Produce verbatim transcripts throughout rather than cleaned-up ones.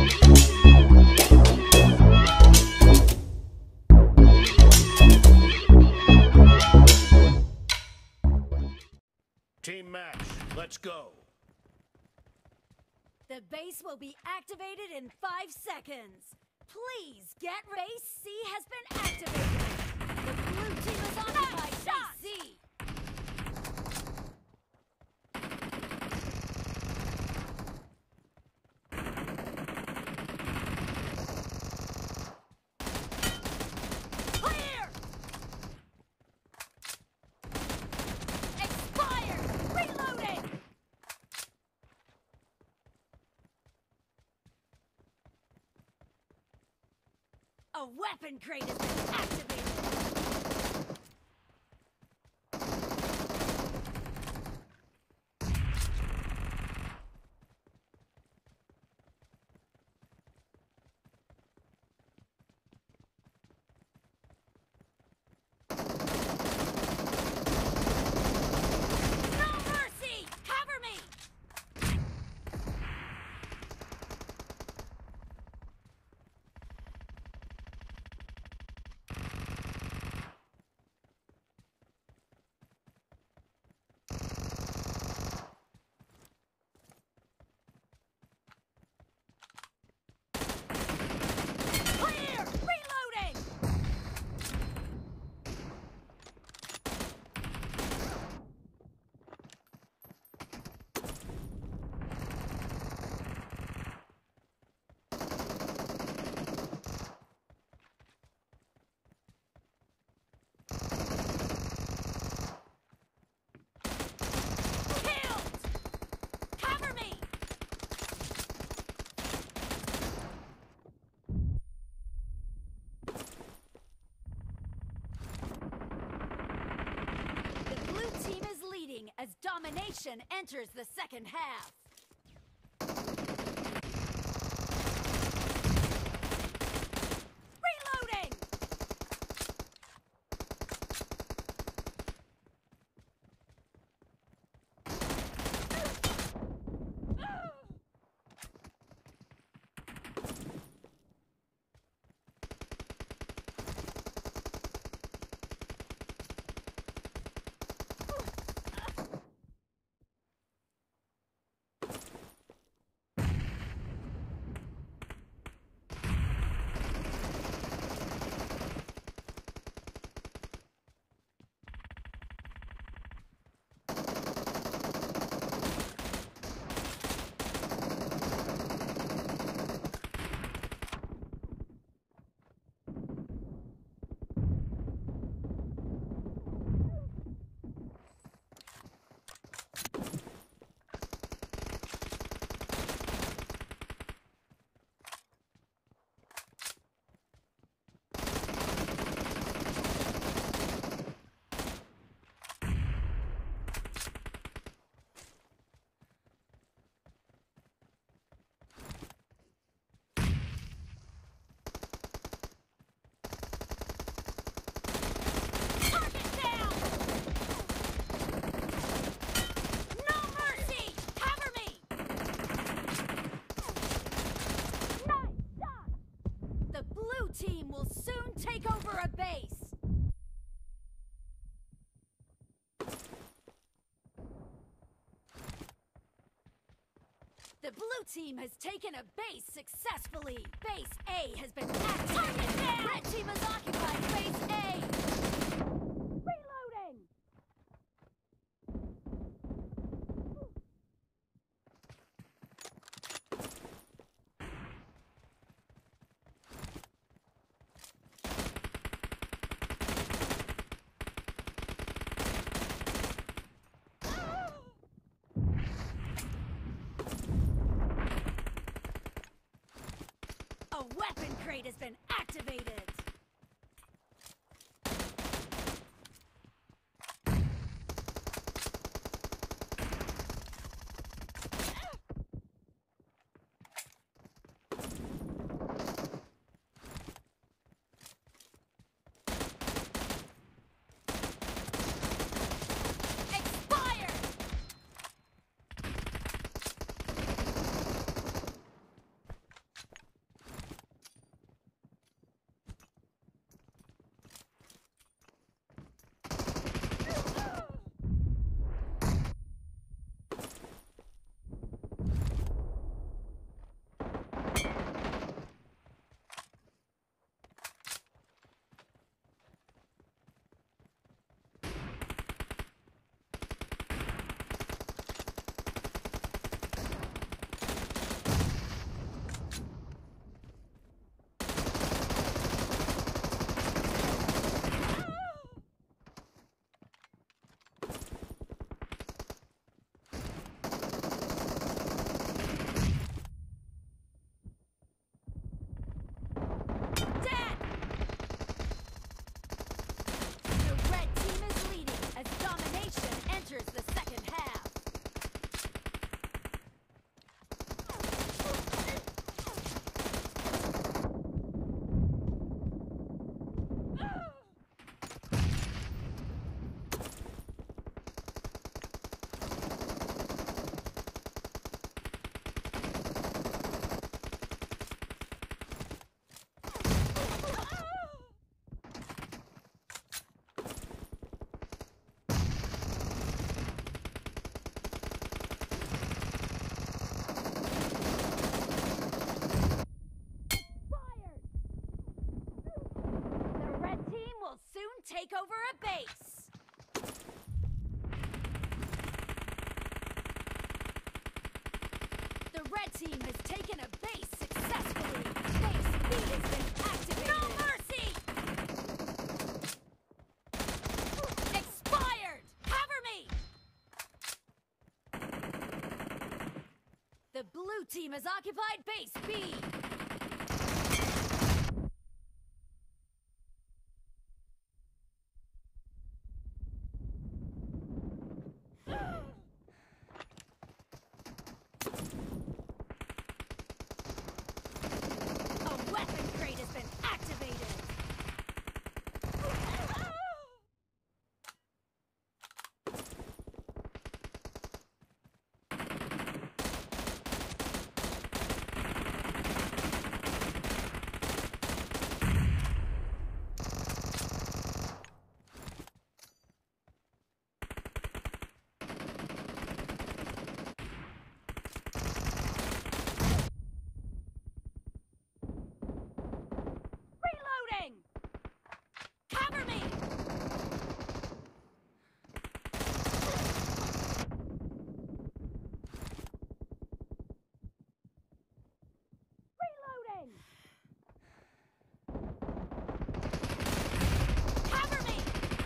Team match, let's go. The base will be activated in five seconds. Please get ready. Base C has been activated. The blue team is occupied base C. Clear! Expired! Reloading! A weapon crate has been activated! No mercy! Cover me! Clear! Reloading! Killed! Cover me! The blue team is leading as domination enters the second half. Reloading! Target down! No mercy! Cover me! Nice shot! The blue team will soon take over a base. The blue team has taken a base successfully. Base A has been activated. Target down! Red team has occupied base A. Reloading! A weapon crate has been activated! Expired! take over a base. The red team has taken a base successfully. Base B has been activated. No mercy! Expired! Cover me! The blue team has occupied base B. Cover me! Reloading! Cover me!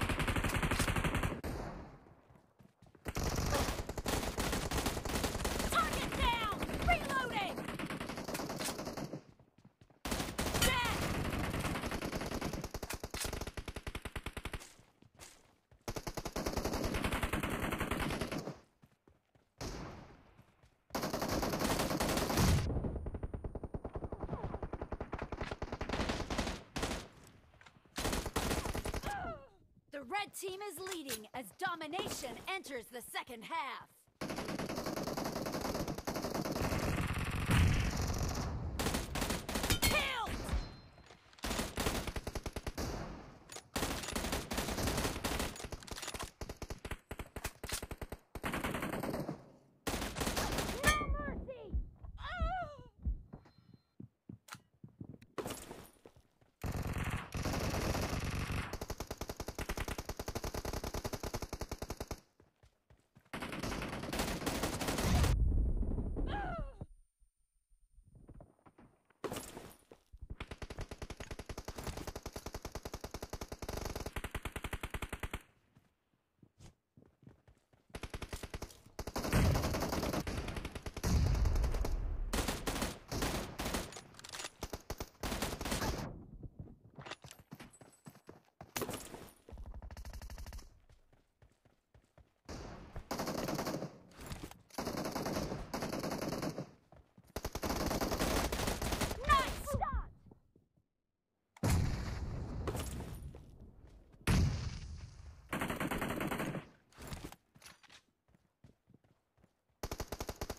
Target down! Reloading! Dead! The red team is leading as domination enters the second half. Killed! No mercy! Oh!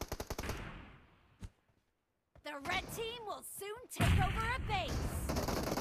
The red team will soon take over a base.